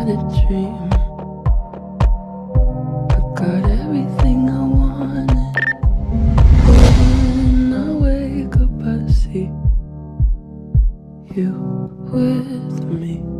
had a dream. I got everything I wanted. When I wake up, I see you with me.